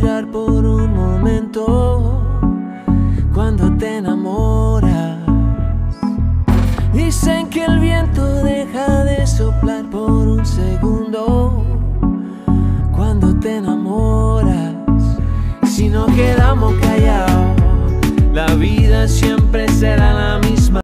mirar por un momento cuando te enamoras. Dicen que el viento deja de soplar por un segundo cuando te enamoras. Si no quedamos callados, la vida siempre será la misma.